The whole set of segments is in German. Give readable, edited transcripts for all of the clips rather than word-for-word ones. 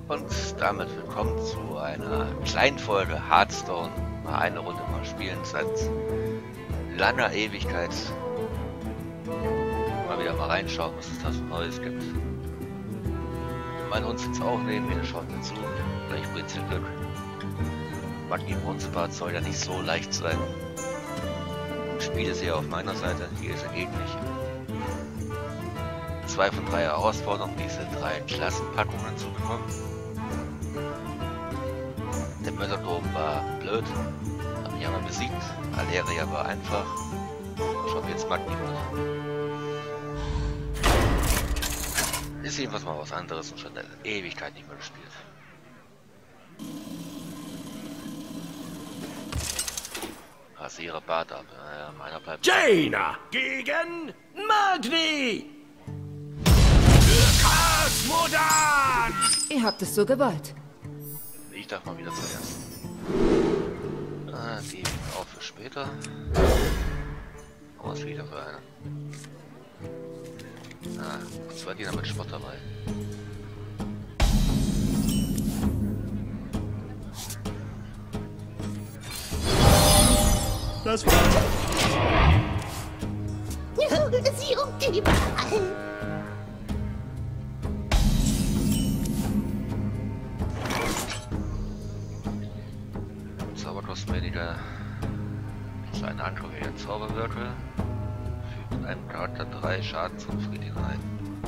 Und damit willkommen zu einer kleinen Folge Hearthstone. Mal eine Runde mal spielen seit langer Ewigkeit. Mal wieder mal reinschauen, was es da so Neues gibt. Wir meinen uns jetzt auch nehmen, wir schauen dazu. Vielleicht bringt es Glück. Magni Bronzebart soll ja nicht so leicht sein. Ich spiele es hier auf meiner Seite, hier ist er gegen mich. 2 von 3 Herausforderungen, diese 3 Klassenpackungen zu bekommen. Der Mörderdom war blöd, habe ich aber besiegt. Aleria war einfach. Schauen wir jetzt Magni an. Ist jedenfalls mal was anderes und schon eine Ewigkeit nicht mehr gespielt. Rasiere Bart ab. Naja, meiner bleibt. Jaina gegen Magni! Für Kasmodan! Ihr habt es so gewollt. Ich darf mal wieder zuerst. Die auch für später. Was wieder für eine? 2 Diener mit Spott dabei. Das war's. Sie und überall. Zauberkosmetiker. Kleine Angriff gegen Zauberwirkel. Fügt einem Charakter 3 Schaden zum Frieden ein.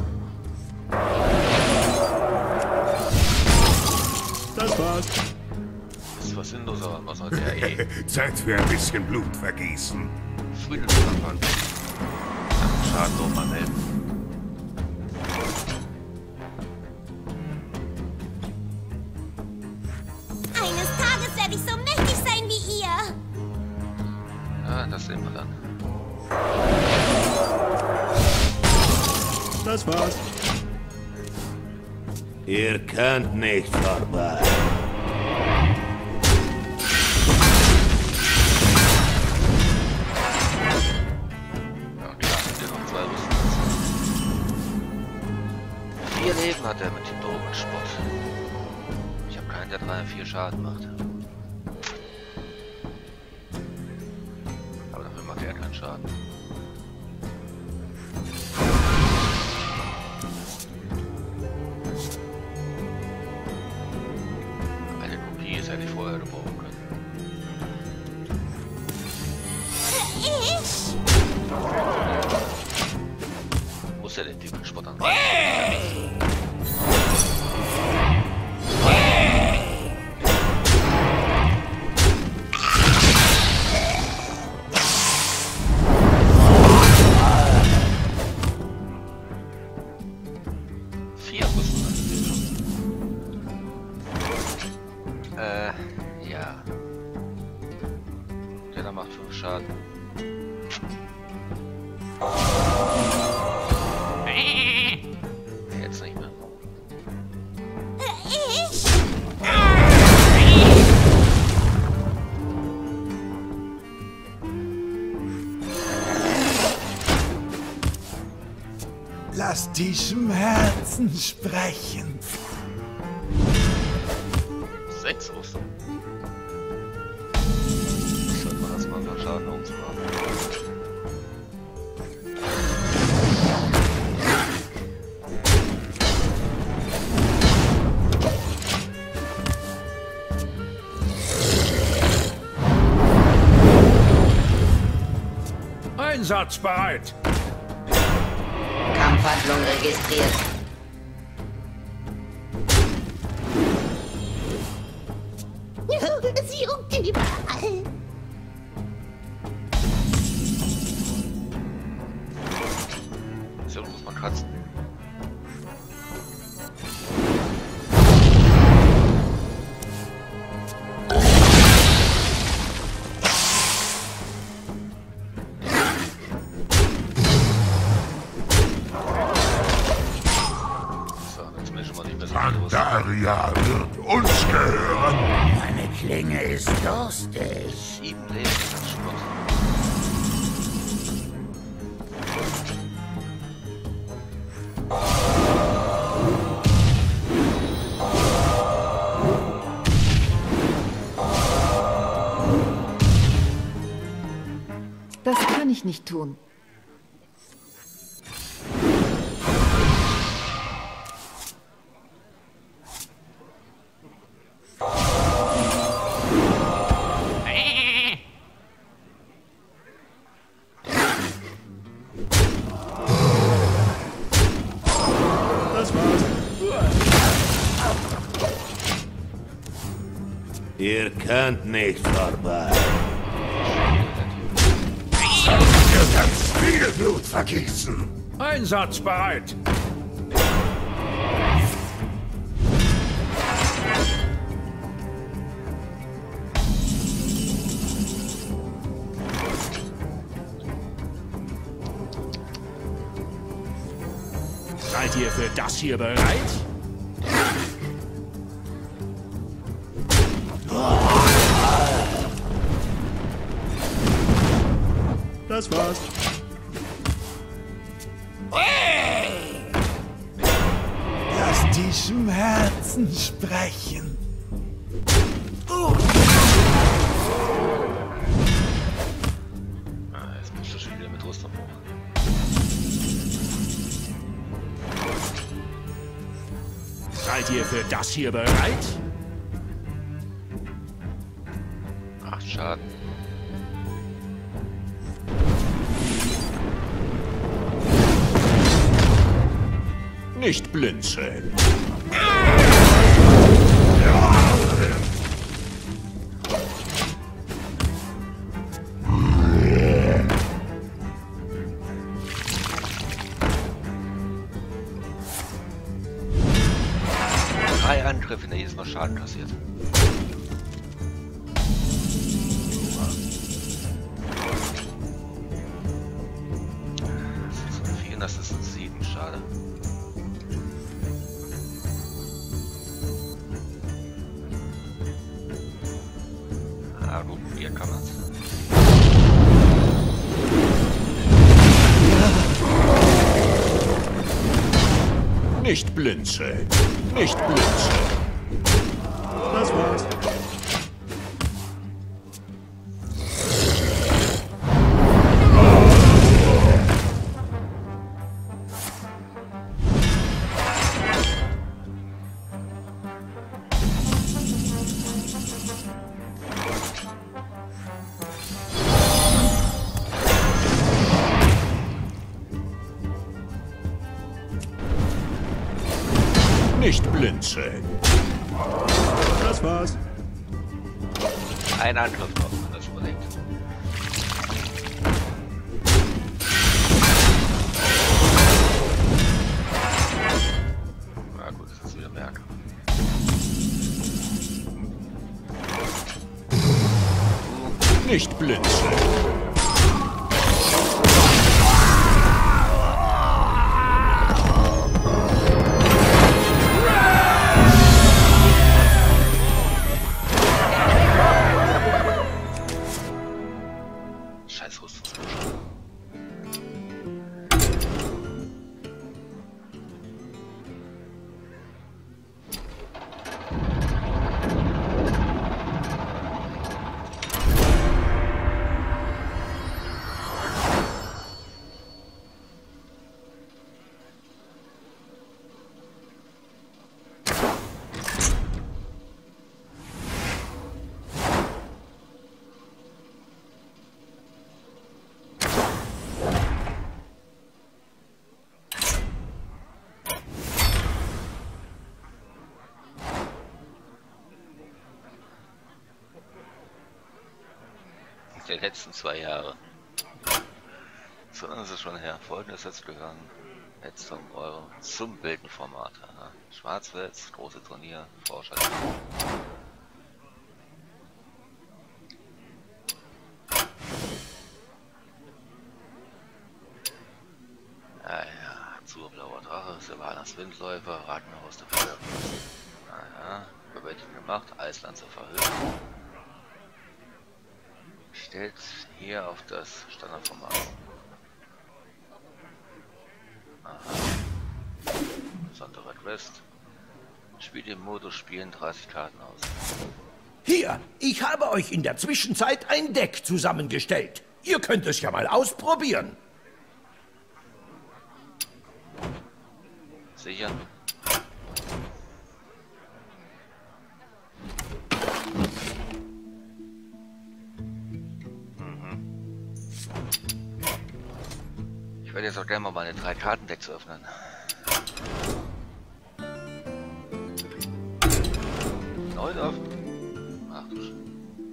Das war's. Ist was sinnlos, aber was soll der eh? Zeit für ein bisschen Blut vergießen. Friedensanfang. Schaden so mal melden. Eines Tages werde ich so mächtig sein wie ihr. Ja, das sehen wir dann. Das war's. Ihr könnt nicht vorbei. Ja, klar, mit den noch 2 Rüsten. 4 Leben hat er mit dem doofen Spott. Ich habe keinen, der 3 4 Schaden macht. Aber dafür macht er keinen Schaden. Eine Kopie ist hätte ich vorher gebrauchen können. Ich? Muss ja den Typen Spott an. Ja. Der macht 5 Schaden. Jetzt nicht mehr. Ich? Lass die Schmerzen sprechen. 6 Rüstung. Sollte man erstmal ein paar Schaden umzumachen. Einsatzbereit. Kampfhandlung registriert. Sie und überall. So muss man kratzen. So, jetzt bin ich schon mal nicht mehr so los. Pandaria wird uns gehören. Meine Klinge ist durstig. 7 Leben ist Spott. ich nicht tun. Das war's. Ihr könnt nicht vorbei. Ihr könnt viel Blut vergießen. Einsatzbereit. Seid ihr für das hier bereit? Das war's. Lass die Schmerzen sprechen. Jetzt bist du schon wieder mit Rüstung hoch. Seid ihr für das hier bereit? 8 Schaden. Nicht blinzeln. Drei Angriffe, der jedes Mal Schaden kassiert. Das ist ein 4, das ist ein 7, schade. Ah gut, hier kann man's. Nicht blinzeln. Nicht blinzeln. Das war's. Nicht blinzeln. Das war's. Ein Angriff noch, das überlegt. Na gut, das ist wieder Berg. Nicht blinzeln. Scheiß Rüstungszustand. Die letzten 2 Jahre. So lange ist es schon her. Folgendes jetzt gegangen. Jetzt um Euro zum Bildenformat. Schwarzwälz, große Turnier, Forscher. Ja, zu blauer Drache, Silvanas Windläufer, Ratenhaus der Feuer. Naja, Bewältigung gemacht, Eisland zur Verhöhung. Stellt hier auf das Standardformat. Aha. Besondere Quest. Spielt im Modus Spielen 30 Karten aus. Hier, ich habe euch in der Zwischenzeit ein Deck zusammengestellt. Ihr könnt es ja mal ausprobieren. Sicher. Ich werde jetzt auch gerne mal meine 3 Kartendecks öffnen. Neu offen. Ach du Sch...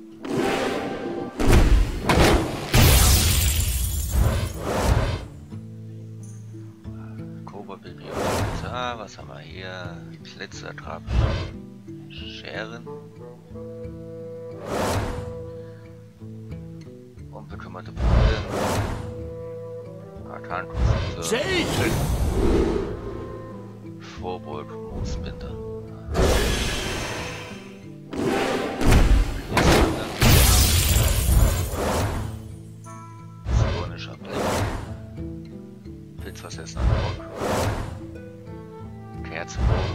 Kobold-Bibliothek. Was haben wir hier? Blitzertrap. Scheren. Unbekümmerte Punkte. Arkankonstrukte. Selten! Vorburg, Mondspinter. Zionischer Blick. Pilzversessener Rock. Kerzenbogen.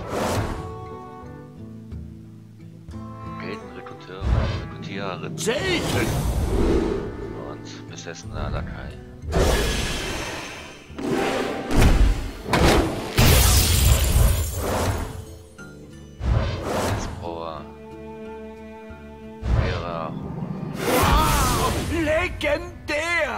Geldenrekrutiererin. Selten! Und besessener Lakai. Legendär!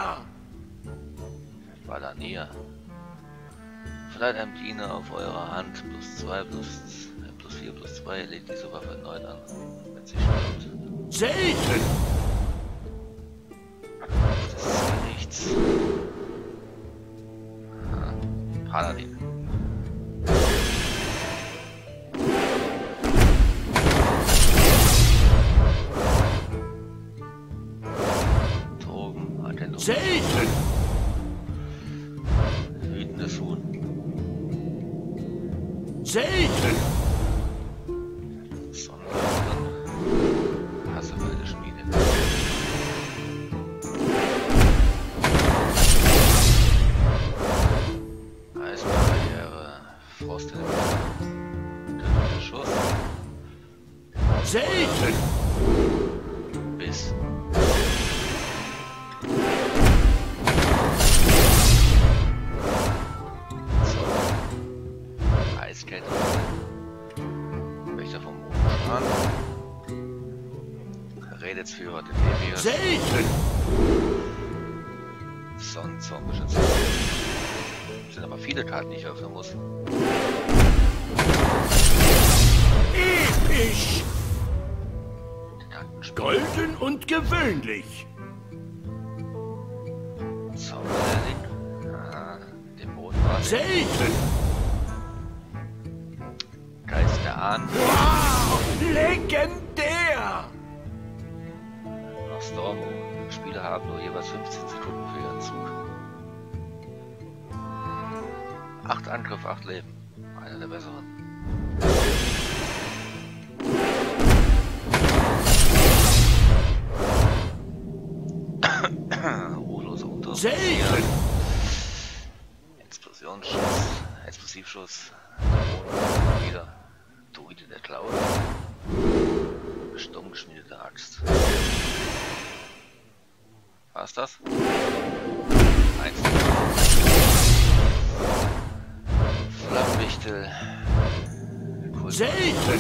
Valania. Verleiht einem Diener auf eurer Hand +2, +4, +2, legt diese Waffe erneut an, wenn sie stirbt. Selten! Das ist nichts. Paladin. Selten! Wütendes Huhn. Selten! Sonnenleuchten. Hassewilde Schmiede. Eisbarriere. Frost in der Schuss. Selten! Biss. Eiskette. Wächter vom Mondschran. Redetsführer der Devius. Selten! Sonnenzungenbeschützer. Sind aber viele Karten, die ich öffnen muss. Episch! Gigantenspiel. Golden und gewöhnlich! Zauberlehrling. Dämonenwahl. Selten! Geist der Ahnen. Wow! Legendär! Stormo. Spieler haben nur jeweils 15 Sekunden für ihren Zug. 8 Angriff, 8 Leben. Einer der besseren. Ruhelose Unteroffizier. Selten! Explosionsschuss. Explosivschuss. Dämonen wieder. Druide der Klaue. Stumm geschmiedete Axt. War's das? 1. Flammenwichtel. Selten!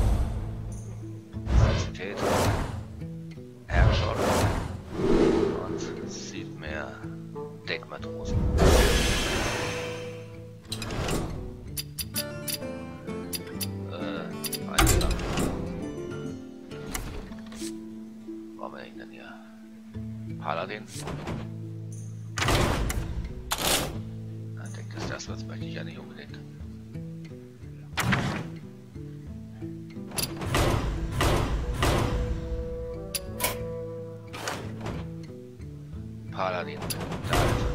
Sensität. Herzschott. Und sieht mehr Deckmatrosen. Einsam. Wo haben wir ihn denn hier? Paladin. Ich denke, das möchte ich ja nicht unbedingt. Paladin. Da ist er.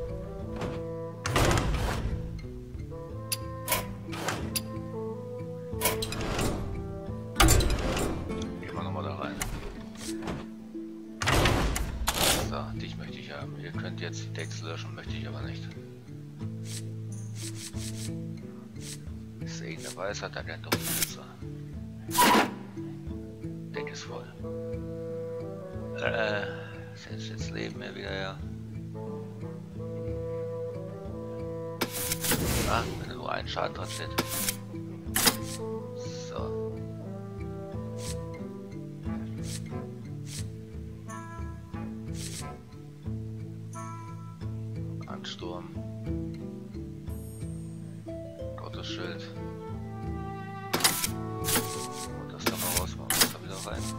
Gehen wir nochmal da rein. So, dich möchte ich haben. Ihr könnt jetzt die Decks löschen, möchte ich aber nicht. Segen der Weisheit, Agent auf Besitzer. Deck ist voll. Das hätte ich jetzt Leben mehr wieder, ja. Ah, wenn nur ein Schaden dran steht. So. Ansturm. Gottesschild. Und das kann man rausmachen. Das da wieder rein.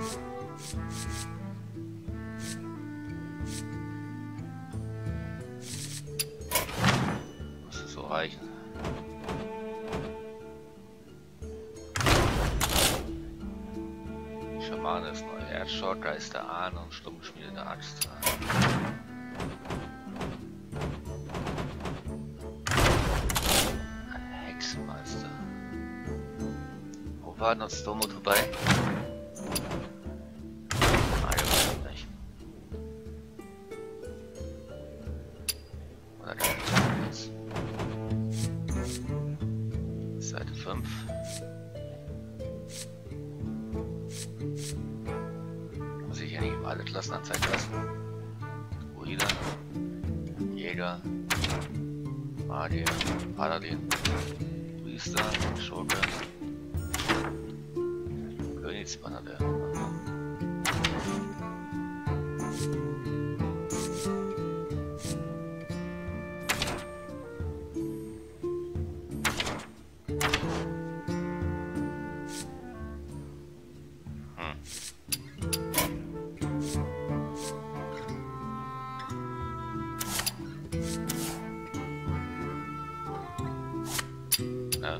Muss so reichen. Schamane ist neu. Erdschock, Geist der Ahnung, Stummschmiede der Axt. Hexenmeister. Wo war noch Stormut vorbei? Ah, ja, nicht. Oder kann ich jetzt? Seite 5. Muss ich ja nicht über alle Klassen anzeigen lassen. Druide, Jäger, Magier, Paladin, Priester, Schurke, Königsbanner der. Ja.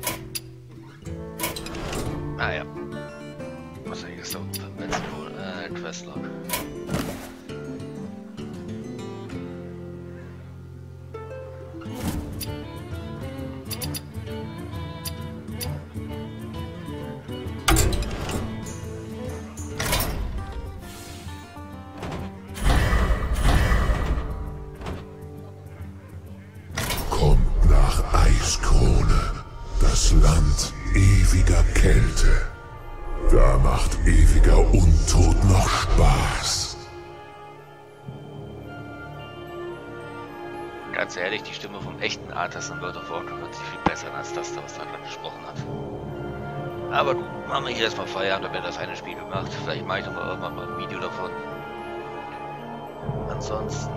Ah ja. Was eigentlich ist da unten für Questlog? Kommt nach Eiskrone, das Land ewiger Kälte. Da macht ewiger Untod noch Spaß. Ganz ehrlich, die Stimme vom echten Arthas in World of Warcraft hört sich viel besser an als das, was da gerade gesprochen hat. Aber gut, machen wir hier erstmal Feierabend, wenn das eine Spiel gemacht. Vielleicht mache ich noch mal irgendwann mal ein Video davon. Ansonsten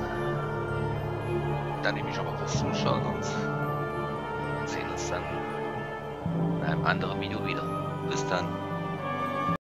danke ich mich schon mal fürs Zuschauen und sehen uns dann in einem anderen Video wieder. Bis dann.